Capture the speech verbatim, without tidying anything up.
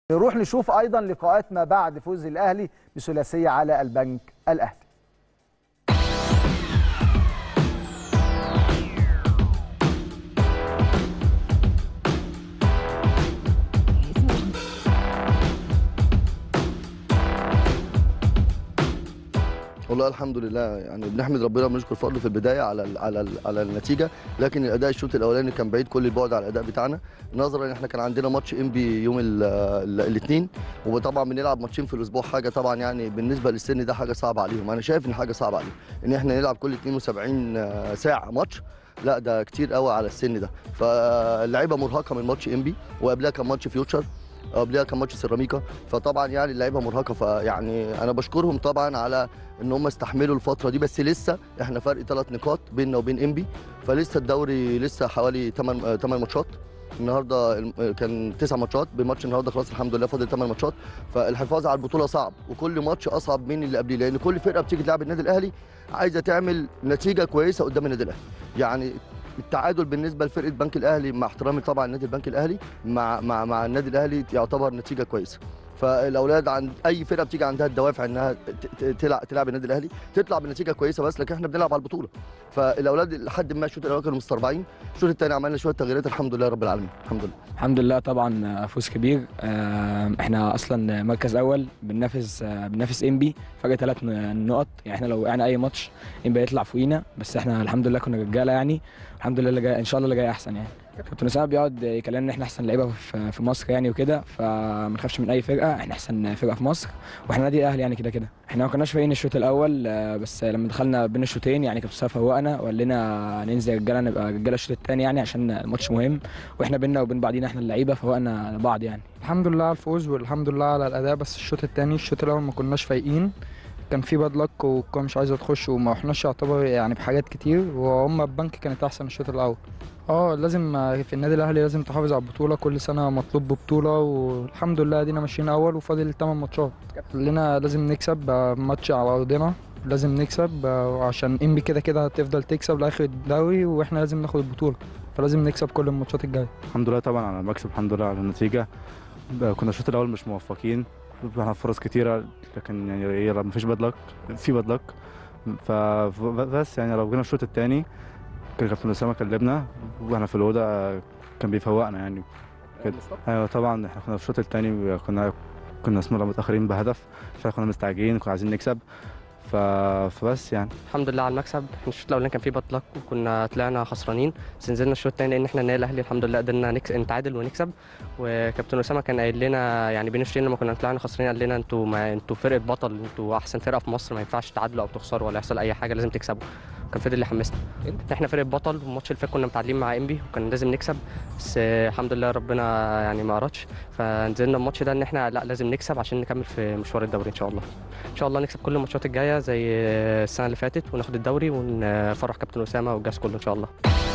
نروح نشوف ايضا لقاءات ما بعد فوز الاهلي بثلاثيه على البنك الاهلي. والله الحمد لله، يعني بنحمد ربنا وبنشكر فضله في البدايه على ال على ال على النتيجه، لكن الاداء الشوط الاولاني كان بعيد كل البعد على الاداء بتاعنا، نظرا ان احنا كان عندنا ماتش انبي يوم الاثنين، وطبعا بنلعب ماتشين في الاسبوع، حاجه طبعا يعني بالنسبه للسن ده حاجه صعبه عليهم. انا شايف ان حاجه صعبه عليهم ان احنا نلعب كل اثنين وسبعين ساعه ماتش، لا ده كتير قوي على السن ده. فاللعيبه مرهقه من ماتش انبي، وقبلها كان ماتش فيوتشر، قبلها كان ماتش سيراميكا، فطبعا يعني اللعيبه مرهقه. فيعني انا بشكرهم طبعا على ان هم استحملوا الفتره دي، بس لسه احنا فرق ثلاث نقاط بيننا وبين انبي، فلسه الدوري لسه حوالي ثمان ماتشات. النهارده كان تسع ماتشات، بماتش النهارده خلاص الحمد لله فاضل ثمان ماتشات، فالحفاظ على البطوله صعب، وكل ماتش اصعب من اللي قبليه، لان كل فرقه بتيجي تلعب النادي الاهلي عايزه تعمل نتيجه كويسه قدام النادي الاهلي. يعني التعادل بالنسبه لفرقه البنك الاهلي، مع احترامي طبعا النادي البنك الاهلي، مع مع مع النادي الاهلي يعتبر نتيجه كويسه. فالاولاد عند اي فرقه بتيجي عندها الدوافع انها تلعب تلعب النادي الاهلي تطلع بنتيجه كويسه، بس لكن احنا بنلعب على البطوله. فالاولاد لحد ما الشوط الاول كانوا مستربعين، الشوط الثاني عملنا شويه تغييرات الحمد لله رب العالمين. الحمد لله الحمد لله طبعا فوز كبير. احنا اصلا مركز اول بننافس بننافس انبي فرق ثلاث نقط، يعني احنا لو وقعنا اي ماتش انبي هيطلع فوقينا، بس احنا الحمد لله كنا رجاله يعني، الحمد لله اللي جاي ان شاء الله اللي جاي احسن. يعني كابتن اسامه بيقعد يكلمنا ان احنا احسن لعيبه في مصر يعني وكده، فما نخافش من اي فرقه، احنا احسن فرقه في مصر، واحنا نادي الاهلي يعني كده كده. احنا ما كناش فايقين الشوط الاول، بس لما دخلنا بين الشوطين يعني كابتن اسامه فوقنا وقال لنا ننزل رجاله نبقى رجاله الشوط الثاني، يعني عشان الماتش مهم، واحنا بينا وبين بعضينا احنا اللعيبه فوقنا بعض يعني. الحمد لله على الفوز والحمد لله على الاداء، بس الشوط الثاني الشوط الاول ما كناش فايقين، كان في باد لك والكوره مش عايزه تخش، وما احناش يعتبر يعني بحاجات كتير، وهم البنك كانت احسن الشوط الاول. اه لازم في النادي الاهلي لازم تحافظ على البطوله، كل سنه مطلوب ببطوله، والحمد لله ادينا ماشيين اول وفاضل ثمان ماتشات، كلنا لازم نكسب ماتش على ارضنا، لازم نكسب عشان انبي كده كده هتفضل تكسب لاخر الدوري، واحنا لازم ناخد البطوله، فلازم نكسب كل الماتشات الجايه. الحمد لله طبعا على المكسب، الحمد لله على النتيجه. كنا الشوط الاول مش موفقين، احنا فرص كتيره، لكن يعني ما فيش باد لك، في باد لك، فبس يعني لو جينا الشوط الثاني كان كابتن اسامه كلمنا واحنا في الاوضه كان بيفوقنا يعني كده. ايوه طبعا احنا كنا في الشوط الثاني كنا كنا اسمه متاخرين بهدف، فكنا مستعجلين وكنا عايزين نكسب، فبس يعني الحمد لله على المكسب. الشوط الاولاني كان فيه بطلق وكنا طلعنا خسرانين، بس نزلنا الشوط الثاني لان احنا النادي الاهلي الحمد لله قدرنا نتعادل ونكسب. وكابتن اسامه كان قايل لنا يعني بين الشوطين لما كنا طلعنا خسرانين قال لنا انتوا ما انتوا فرقه بطل، انتوا احسن فرقه في مصر، ما ينفعش تعادلوا او تخسروا ولا يحصل اي حاجه، لازم تكسبوا. كان فضل اللي حمسنا، احنا فرقه بطل، والماتش اللي فات كنا متعادلين مع انبي وكان لازم نكسب، بس الحمد لله ربنا يعني ما اردش، فنزلنا الماتش ده ان احنا لا لازم نكسب عشان نكمل في مشوار الدوري ان شاء الله. ان شاء الله نكسب كل الماتشات الجايه زي السنه اللي فاتت وناخد الدوري ونفرح كابتن اسامه والجهاز كله ان شاء الله.